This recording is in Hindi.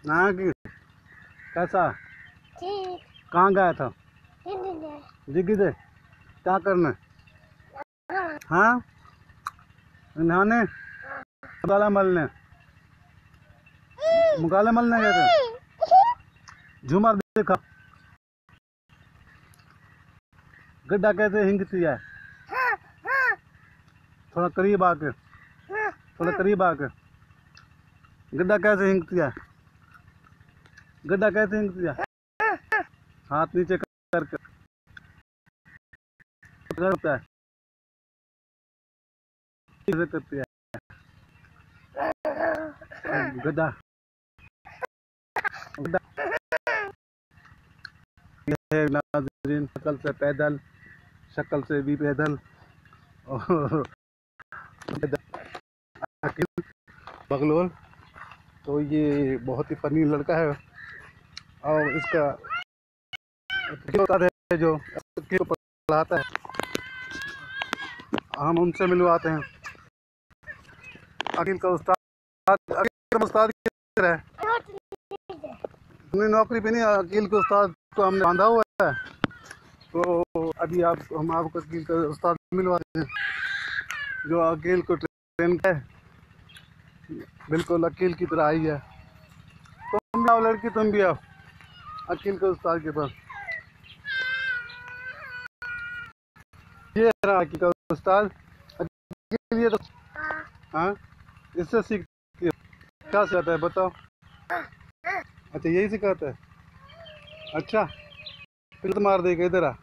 हाँ की कैसा? ठीक। कहाँ गया था? जिगी दे क्या करने? हाँ नहाने, मुकाला मलने, मुकाला मलने गए थे। झूमर देखा, गड्ढा कैसे हिंगती है। थोड़ा करीब आके, थोड़ा करीब आके, गड्ढा कैसे हिंगती है, गड्ढा कैसे हिंगती है। हाथ नीचे करके करता है, कैसे करती है गड्ढा। नाज़रीन, शक्ल से पैदल, शक्ल से भी पैदल और बगलोल। तो ये बहुत ही फनी लड़का है और इसका है जो पढ़ाता है, हम उनसे मिलवाते हैं। अकील का उस्ताद, अकील का उस्ताद किधर है? नौकरी पे नहीं, अकील के उस्ताद को हमने बांधा हुआ है। तो अभी हम आपको अकील का उस्ताद मिलवाते हैं जो अकील को ट्रेन है, बिल्कुल अकील की तरह आई है। तो तुम आओ लड़की, तुम भी आओ अकील के उस्ताद के पास। ये रहा अकील का उस्ताद। अकील ये तो हाँ, इससे सीखती है। क्या सिखाता है बताओ? अच्छा यही सिखाता है। अच्छा फिर तो मार देगा, इधर आ।